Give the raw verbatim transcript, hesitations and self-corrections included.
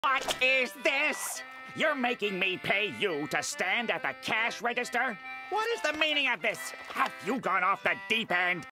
What is this? You're making me pay you to stand at the cash register? What is the meaning of this? Have you gone off the deep end?